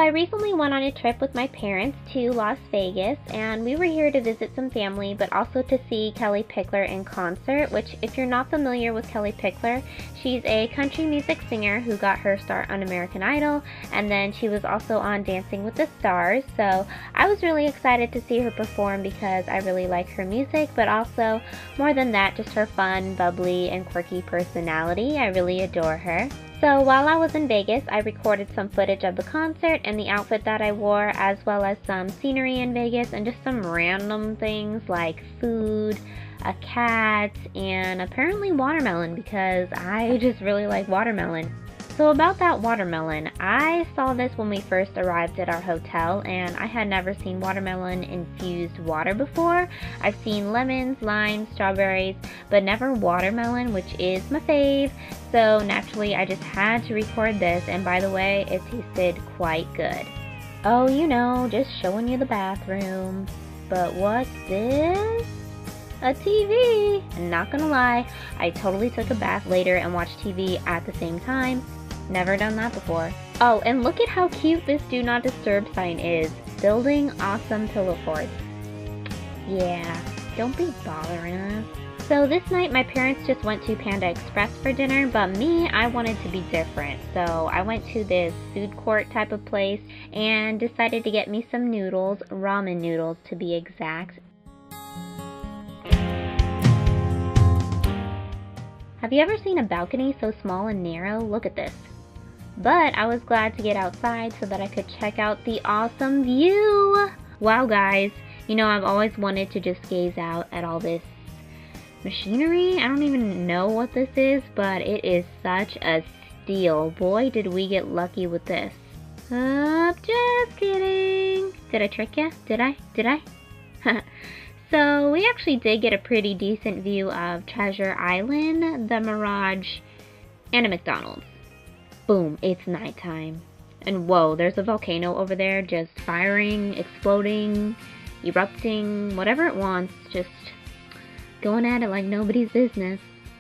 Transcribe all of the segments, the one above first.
I recently went on a trip with my parents to Las Vegas, and we were here to visit some family, but also to see Kellie Pickler in concert, which, if you're not familiar with Kellie Pickler, she's a country music singer who got her start on American Idol, and then she was also on Dancing with the Stars, so I was really excited to see her perform because I really like her music, but also, more than that, just her fun, bubbly, and quirky personality. I really adore her. So while I was in Vegas, I recorded some footage of the concert and the outfit that I wore, as well as some scenery in Vegas and just some random things like food, a cat, and apparently watermelon because I just really like watermelon. So about that watermelon, I saw this when we first arrived at our hotel, and I had never seen watermelon infused water before. I've seen lemons, limes, strawberries, but never watermelon, which is my fave. So naturally, I just had to record this, and by the way, it tasted quite good. Oh, you know, just showing you the bathroom. But what's this? A TV! And not gonna lie, I totally took a bath later and watched TV at the same time. Never done that before. Oh, and look at how cute this Do Not Disturb sign is. Building awesome pillow forts. Yeah, don't be bothering us. So this night my parents just went to Panda Express for dinner, but me, I wanted to be different. So I went to this food court type of place and decided to get me some noodles, ramen noodles to be exact. Have you ever seen a balcony so small and narrow? Look at this. But I was glad to get outside so that I could check out the awesome view. Wow guys, you know, I've always wanted to just gaze out at all this machinery. I don't even know what this is, but it is such a steal. Boy, did we get lucky with this. Just kidding. Did I trick ya? Did I? So we actually did get a pretty decent view of Treasure Island, the Mirage, and a McDonald's. Boom, it's nighttime. And whoa, there's a volcano over there just firing, exploding, erupting, whatever it wants, just going at it like nobody's business.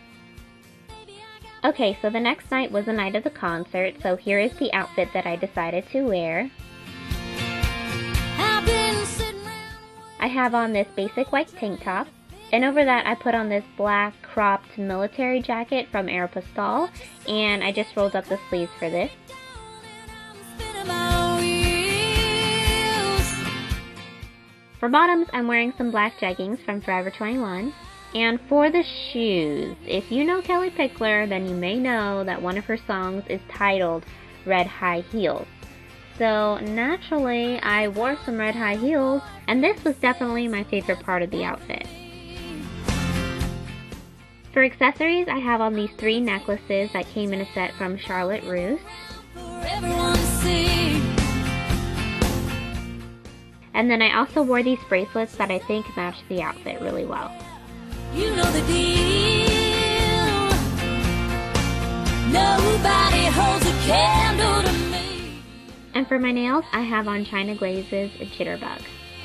Okay, so the next night was the night of the concert, so here is the outfit that I decided to wear. I have on this basic white tank top, and over that I put on this black cropped military jacket from Aeropostale, and I just rolled up the sleeves for this. For bottoms, I'm wearing some black jeggings from Forever 21. And for the shoes, if you know Kellie Pickler, then you may know that one of her songs is titled Red High Heels. So naturally, I wore some red high heels, and this was definitely my favorite part of the outfit. For accessories, I have on these 3 necklaces that came in a set from Charlotte Russe. And then I also wore these bracelets that I think match the outfit really well. You know the deal. Nobody holds a candle to me. And for my nails, I have on China Glaze's Jitterbug.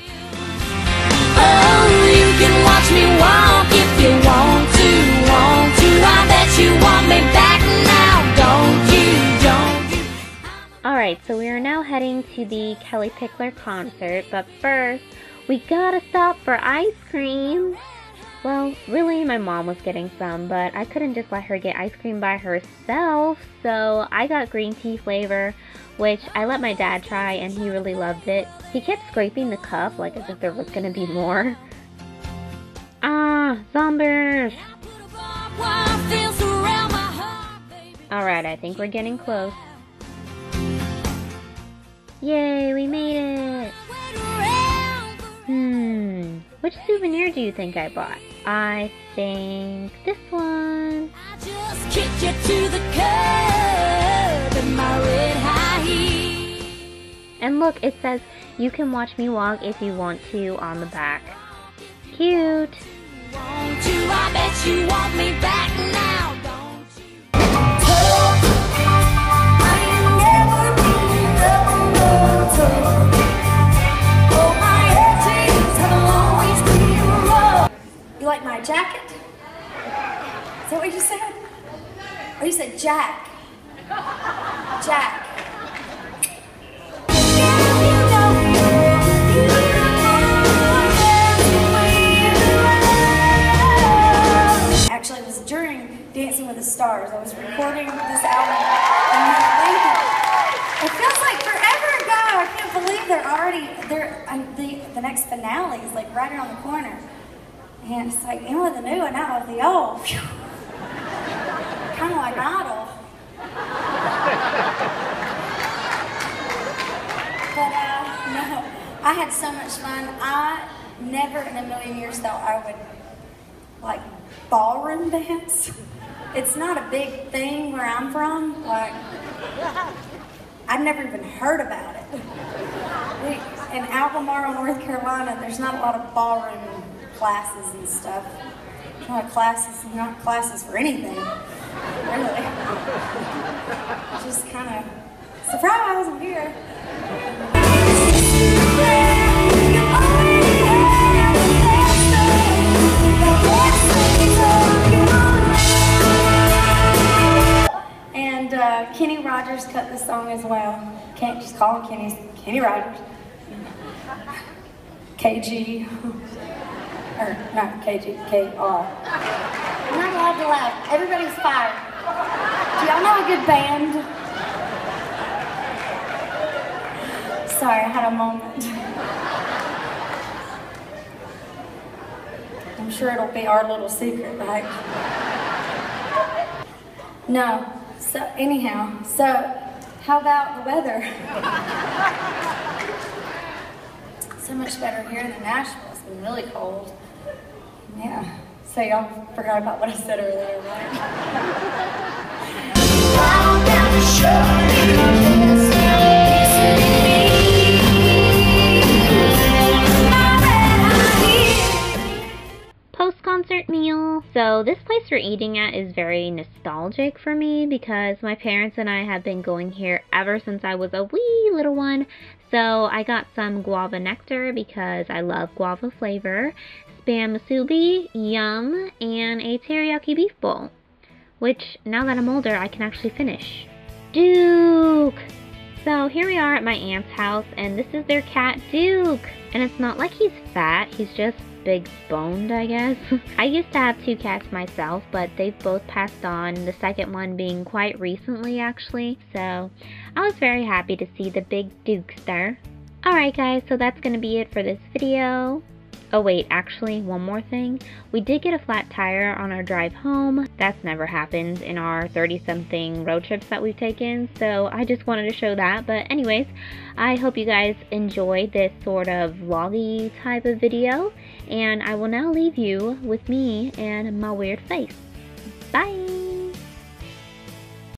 Oh, you can watch me walk if you want to. I bet you want me back now, don't you? Alright, so we are now heading to the Kellie Pickler concert, but first, we gotta stop for ice cream. Well, really, my mom was getting some, but I couldn't just let her get ice cream by herself, so I got green tea flavor, which I let my dad try, and he really loved it. He kept scraping the cup like as if there was gonna be more. Ah, zombies! Alright, I think we're getting close. Yay, we made it! Which souvenir do you think I bought? I think this one. I just kicked you to the curb in my red high heels. And look, it says, you can watch me walk if you want to on the back. Cute. Want to, I bet you want me back now, don't you? You like my jacket? Is that what you said? Or you said Jack? Jack. hours. I was recording this album in Lincoln. It feels like forever ago. I can't believe the next finale is like right around the corner. And it's like in with the new and out with the old. Kind of like Idol. But no, I had so much fun. I never in a million years thought I would like ballroom dance. It's not a big thing where I'm from. Like, I've never even heard about it. In Albemarle, North Carolina, there's not a lot of ballroom classes and stuff. Not classes for anything, really. Just kind of surprise, I'm here. And Kenny Rogers cut the song as well. Can't just call him Kenny Rogers. KG. Or not KG, KR. I'm not allowed to laugh. Everybody's fired. Do y'all know a good band? Sorry, I had a moment. I'm sure it'll be our little secret, right? No. So anyhow, how about the weather? So much better here than Nashville. It's been really cold. Yeah. So y'all forgot about what I said earlier, right? Post-concert meal. So this place we're eating at is very nostalgic for me because my parents and I have been going here ever since I was a wee little one. So I got some guava nectar because I love guava flavor, Spam musubi, yum, and a teriyaki beef bowl, which now that I'm older I can actually finish. Duke! So here we are at my aunt's house and this is their cat Duke, and it's not like he's fat, he's just big boned, I guess. I used to have 2 cats myself, but they've both passed on, the second one being quite recently actually, so I was very happy to see the big Dukester. Alright guys, so that's gonna be it for this video. Oh wait, actually, one more thing. We did get a flat tire on our drive home. That's never happened in our 30-something road trips that we've taken, so I just wanted to show that. But anyways, I hope you guys enjoyed this sort of vloggy type of video, and I will now leave you with me and my weird face. Bye!